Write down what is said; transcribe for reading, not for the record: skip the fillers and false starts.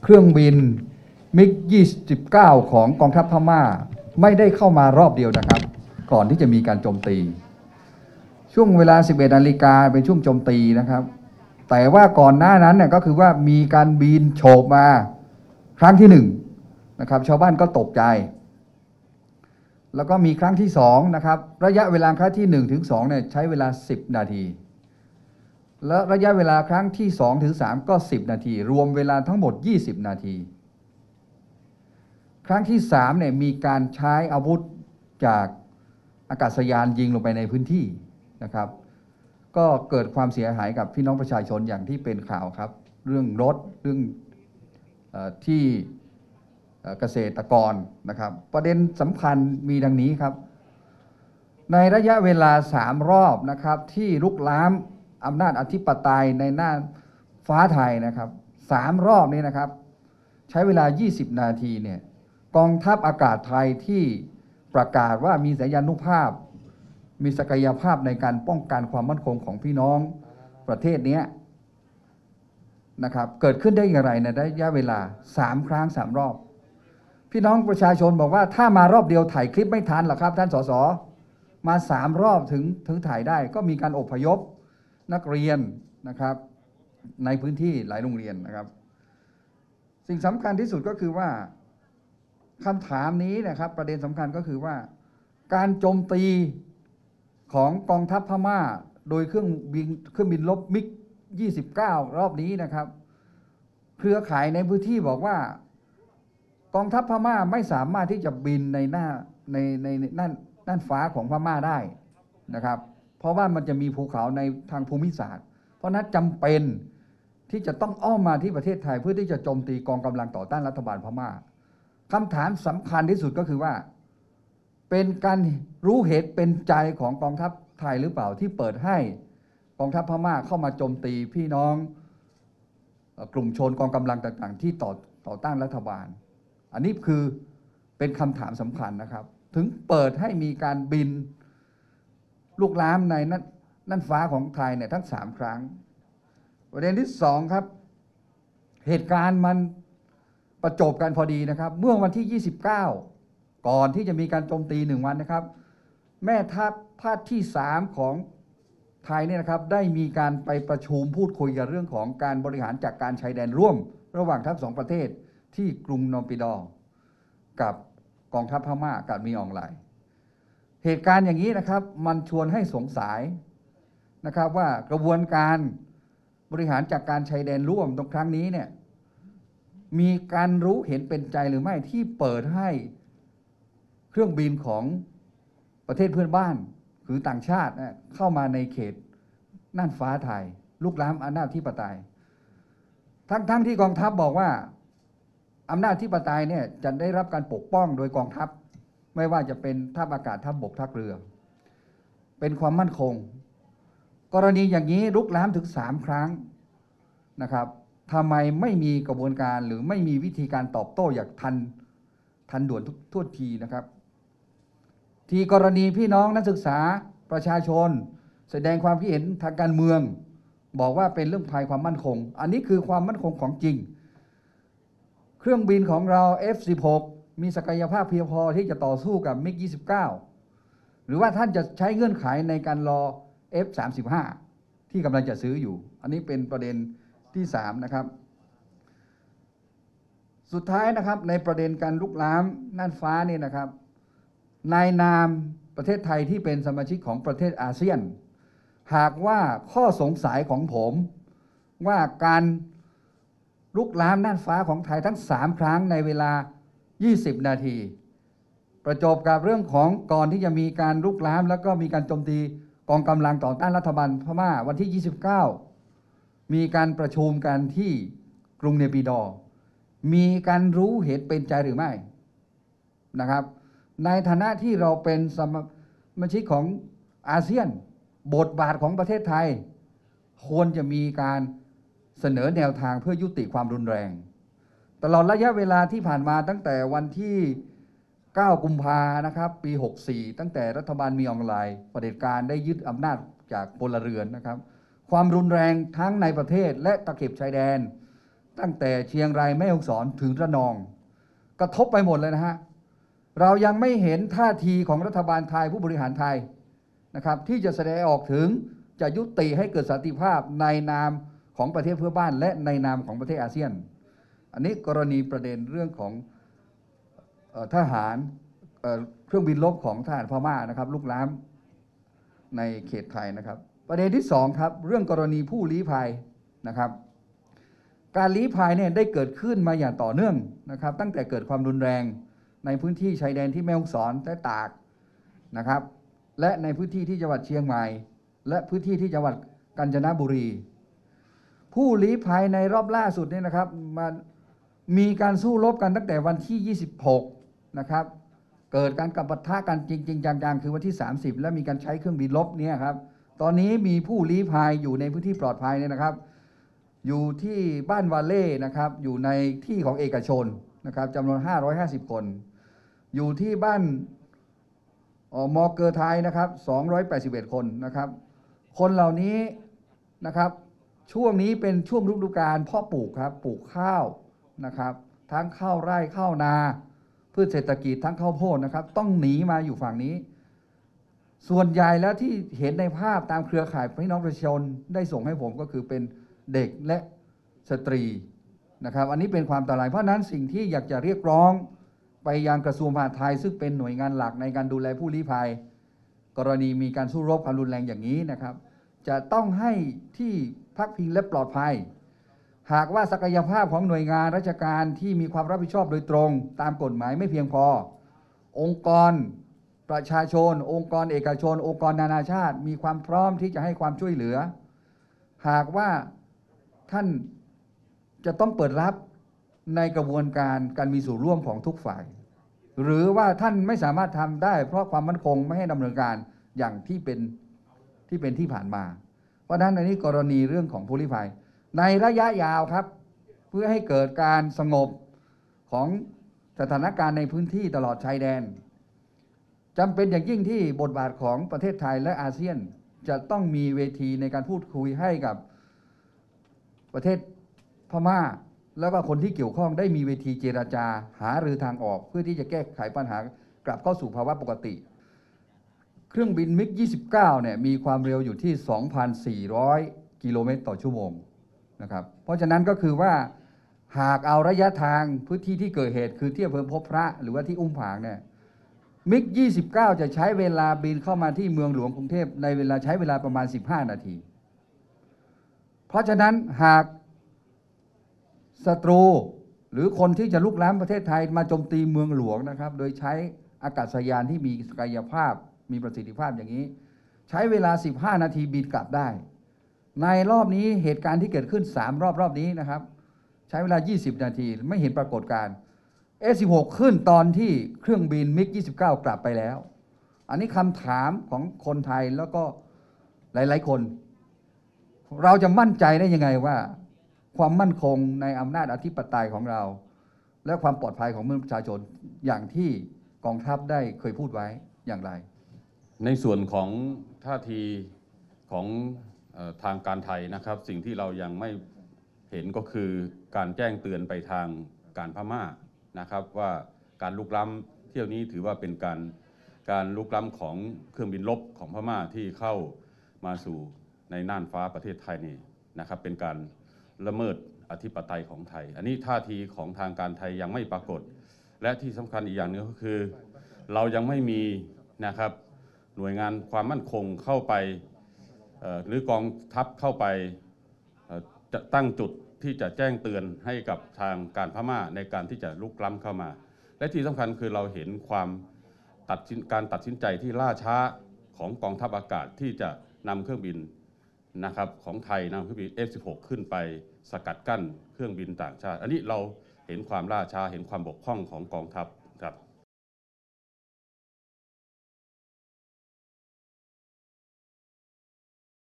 เครื่องบินมิก29ของกองทัพพม่าไม่ได้เข้ามารอบเดียวนะครับก่อนที่จะมีการโจมตีช่วงเวลา 11 นาฬิกาเป็นช่วงโจมตีนะครับแต่ว่าก่อนหน้านั้นเนี่ยก็คือว่ามีการบินโฉบมาครั้งที่1นะครับชาวบ้านก็ตกใจแล้วก็มีครั้งที่2นะครับระยะเวลาครั้งที่1ถึง2เนี่ยใช้เวลา10 นาทีและระยะเวลาครั้งที่2ถึง3ก็10 นาทีรวมเวลาทั้งหมด20 นาทีครั้งที่3เนี่ยมีการใช้อาวุธจากอากาศยานยิงลงไปในพื้นที่นะครับก็เกิดความเสียหายกับพี่น้องประชาชนอย่างที่เป็นข่าวครับเรื่องรถเรื่องที่เกษตรกรนะครับประเด็นสำคัญมีดังนี้ครับในระยะเวลา3 รอบนะครับที่ลุกล้ำอำนาจอธิปไตยในน่านฟ้าไทยนะครับ3 รอบนี้นะครับใช้เวลา20 นาทีเนี่ยกองทัพอากาศไทยที่ประกาศว่ามีสัญญานุภาพมีศักยภาพในการป้องกันความมั่นคงของพี่น้องประเทศนี้นะครับเกิดขึ้นได้อย่างไรในระยะเวลา3 ครั้ง 3 รอบพี่น้องประชาชนบอกว่าถ้ามารอบเดียวถ่ายคลิปไม่ทันหรอกครับท่านสสมา3 รอบถึงถ่ายได้ก็มีการอพยพนักเรียนนะครับในพื้นที่หลายโรงเรียนนะครับสิ่งสำคัญที่สุดก็คือว่าคำถามนี้นะครับประเด็นสำคัญก็คือว่าการโจมตีของกองทัพพม่าโดยเครื่องบินรบมิก29รอบนี้นะครับเครือข่ายในพื้นที่บอกว่ากองทัพพม่าไม่สามารถที่จะบินในน่านฟ้าของพม่าได้นะครับเพราะว่ามันจะมีภูเขาในทางภูมิศาสตร์เพราะนั้นจำเป็นที่จะต้องอ้อมมาที่ประเทศไทยเพื่อที่จะโจมตีกองกำลังต่อต้านรัฐบาลพม่าคำถามสำคัญที่สุดก็คือว่าเป็นการรู้เหตุเป็นใจของกองทัพไทยหรือเปล่าที่เปิดให้กองทัพพม่าเข้ามาโจมตีพี่น้องกลุ่มชนกองกำลังต่างๆที่ต่อต้านรัฐบาลอันนี้คือเป็นคำถามสำคัญนะครับถึงเปิดให้มีการบินลูกล้ำในน่านฟ้าของไทยเนี่ยทั้ง3 ครั้งประเด็นที่2ครับเหตุการณ์มันประจบกันพอดีนะครับเมื่อวันที่29ก่อนที่จะมีการโจมตี1 วันนะครับแม่ทัพภาคที่3ของไทยเนี่ยนะครับได้มีการไปประชุมพูดคุยกันเรื่องของการบริหารจัดการชายแดนร่วมระหว่างทั้ง2 ประเทศที่กรุงนอปิดอกับกองทัพพม่ากับมีอองไลน์เหตุการณ์อย่างนี้นะครับมันชวนให้สงสัยนะครับว่ากระบวนการบริหารจัดการชายแดนร่วมตรงครั้งนี้เนี่ยมีการรู้เห็นเป็นใจหรือไม่ที่เปิดให้เครื่องบินของประเทศเพื่อนบ้านหรือต่างชาติเข้ามาในเขตน่านฟ้าไทยลุกล้ำอำนาจอธิปไตยทั้งที่กองทัพบอกว่าอำนาจอธิปไตยเนี่ยจะได้รับการปกป้องโดยกองทัพไม่ว่าจะเป็นทัพอากาศทัพบกทัพเรือเป็นความมั่นคงกรณีอย่างนี้ลุกล้ำถึง3 ครั้งนะครับทำไมไม่มีกระบวนการหรือไม่มีวิธีการตอบโต้อย่างทันด่วนทุกทีนะครับที่กรณีพี่น้องนักศึกษาประชาชนแสดงความคิดเห็นทางการเมืองบอกว่าเป็นเรื่องภัยความมั่นคงอันนี้คือความมั่นคงของจริงเครื่องบินของเรา F-16 มีศักยภาพเพียงพอที่จะต่อสู้กับมิก29หรือว่าท่านจะใช้เงื่อนไขในการรอ F-35 ที่กำลังจะซื้ออยู่อันนี้เป็นประเด็นที่3นะครับสุดท้ายนะครับในประเด็นการลุกล้ำน่านฟ้านี่นะครับในนามประเทศไทยที่เป็นสมาชิกของประเทศอาเซียนหากว่าข้อสงสัยของผมว่าการลุกล้ำน่านฟ้าของไทยทั้ง3 ครั้งในเวลา20 นาทีประจบกับเรื่องของก่อนที่จะมีการลุกล้ำแล้วก็มีการโจมตีกองกำลังต่อต้านรัฐบาลพม่าวันที่29มีการประชุมกันที่กรุงเนปิดอร์มีการรู้เหตุเป็นใจหรือไม่นะครับในฐานะที่เราเป็นสมาชิกของอาเซียนบทบาทของประเทศไทยควรจะมีการเสนอแนวทางเพื่อยุติความรุนแรงตลอดระยะเวลาที่ผ่านมาตั้งแต่วันที่9 กุมภาพันธ์นะครับปี64ตั้งแต่รัฐบาลมีออนไลน์เผด็จการได้ยึดอำนาจจากพลเรือนนะครับความรุนแรงทั้งในประเทศและตะเข็บชายแดนตั้งแต่เชียงรายแม่ฮ่องสอนถึงระนองกระทบไปหมดเลยนะฮะเรายังไม่เห็นท่าทีของรัฐบาลไทยผู้บริหารไทยนะครับที่จะแสดงออกถึงจะยุติให้เกิดสันติภาพในนามของประเทศเพื่อนบ้านและในนามของประเทศอาเซียนอันนี้กรณีประเด็นเรื่องของทหารเครื่องบินรบของทหารพม่านะครับลุกล้ำในเขตไทยนะครับประเด็นที่2ครับเรื่องกรณีผู้ลี้ภัยนะครับการลี้ภัยเนี่ยได้เกิดขึ้นมาอย่างต่อเนื่องนะครับตั้งแต่เกิดความรุนแรงในพื้นที่ชายแดนที่แม่ฮ่องสอนและตากนะครับและในพื้นที่ที่จังหวัดเชียงใหม่และพื้นที่ที่จังหวัดกาญจนบุรีผู้ลี้ภัยในรอบล่าสุดเนี่ยนะครับมันมีการสู้รบกันตั้งแต่วันที่26นะครับเกิดการปะทะกันจริงๆจังๆคือวันที่30และมีการใช้เครื่องบินรบเนี่ยครับตอนนี้มีผู้ลี้ภัยอยู่ในพื้นที่ปลอดภัยเนี่ยนะครับอยู่ที่บ้านวาเล่นะครับอยู่ในที่ของเอกชนนะครับจำนวน550คนอยู่ที่บ้านมอเกอร์ไทยนะครับ281คนนะครับคนเหล่านี้นะครับช่วงนี้เป็นช่วงฤดูกาลเพาะปลูกครับปลูกข้าวนะครับทั้งข้าวไร่ข้าวนาพืชเศรษฐกิจทั้งข้าวโพดนะครับต้องหนีมาอยู่ฝั่งนี้ส่วนใหญ่แล้วที่เห็นในภาพตามเครือข่ายพี่น้องประชาชนได้ส่งให้ผมก็คือเป็นเด็กและสตรีนะครับอันนี้เป็นความอันตรายเพราะนั้นสิ่งที่อยากจะเรียกร้องไปยังกระทรวงมหาดไทยซึ่งเป็นหน่วยงานหลักในการดูแลผู้ลี้ภัยกรณีมีการสู้รบความรุนแรงอย่างนี้นะครับจะต้องให้ที่พักพิงและปลอดภัยหากว่าศักยภาพของหน่วยงานราชการที่มีความรับผิดชอบโดยตรงตามกฎหมายไม่เพียงพอองค์กรประชาชนองค์กรเอกชนองค์กรนานาชาติมีความพร้อมที่จะให้ความช่วยเหลือหากว่าท่านจะต้องเปิดรับในกระบวนการมีส่วนร่วมของทุกฝ่ายหรือว่าท่านไม่สามารถทำได้เพราะความมั่นคงไม่ให้ดำเนินการอย่างที่เป็นที่ผ่านมาเพราะฉะนั้นในนี้กรณีเรื่องของผู้ลี้ภัยในระยะยาวครับเพื่อให้เกิดการสงบของสถานการณ์ในพื้นที่ตลอดชายแดนจำเป็นอย่างยิ่งที่บทบาทของประเทศไทยและอาเซียนจะต้องมีเวทีในการพูดคุยให้กับประเทศพม่าแล้วก็คนที่เกี่ยวข้องได้มีเวทีเจรจาหารือทางออกเพื่อที่จะแก้ไขปัญหากลับเข้าสู่ภาวะปกติเครื่องบินมิก 29เนี่ยมีความเร็วอยู่ที่ 2,400 กิโลเมตรต่อชั่วโมงนะครับเพราะฉะนั้นก็คือว่าหากเอาระยะทางพื้นที่ที่เกิดเหตุคือที่อำเภอพบพระหรือว่าที่อุ้มผางเนี่ยมิก 29จะใช้เวลาบินเข้ามาที่เมืองหลวงกรุงเทพในเวลาใช้เวลาประมาณ15นาทีเพราะฉะนั้นหากศัตรูหรือคนที่จะลุกล้ำประเทศไทยมาโจมตีเมืองหลวงนะครับโดยใช้อากาศยานที่มีศักยภาพมีประสิทธิภาพอย่างนี้ใช้เวลา15นาทีบินกลับได้ในรอบนี้เหตุการณ์ที่เกิดขึ้น3รอบนี้นะครับใช้เวลา20นาทีไม่เห็นปรากฏการณ์ F16 ขึ้นตอนที่เครื่องบินมิก 29กลับไปแล้วอันนี้คำถามของคนไทยแล้วก็หลายๆคนเราจะมั่นใจได้ยังไงว่าความมั่นคงในอำนาจอธิปไตยของเราและความปลอดภัยของประชาชนอย่างที่กองทัพได้เคยพูดไว้อย่างไรในส่วนของท่าทีของทางการไทยนะครับสิ่งที่เรายังไม่เห็นก็คือการแจ้งเตือนไปทางการพม่านะครับว่าการลุกล้ำเที่ยวนี้ถือว่าเป็นการลุกล้ำของเครื่องบินรบของพม่าที่เข้ามาสู่ในน่านฟ้าประเทศไทยนี่นะครับเป็นการละเมิดอธิปไตยของไทยอันนี้ท่าทีของทางการไทยยังไม่ปรากฏและที่สำคัญอีกอย่างนึงก็คือเรายังไม่มีนะครับหน่วยงานความมั่นคงเข้าไปหรือกองทัพเข้าไปจะตั้งจุดที่จะแจ้งเตือนให้กับทางการพม่าในการที่จะลุกล้ำเข้ามาและที่สำคัญคือเราเห็นการตัดสินใจที่ล่าช้าของกองทัพอากาศที่จะนำเครื่องบินนะครับของไทยนำเครื่องบิน F16 ขึ้นไปสกัดกั้นเครื่องบินต่างชาติอันนี้เราเห็นความล่าช้าเห็นความบกพร่องของกองทัพครับ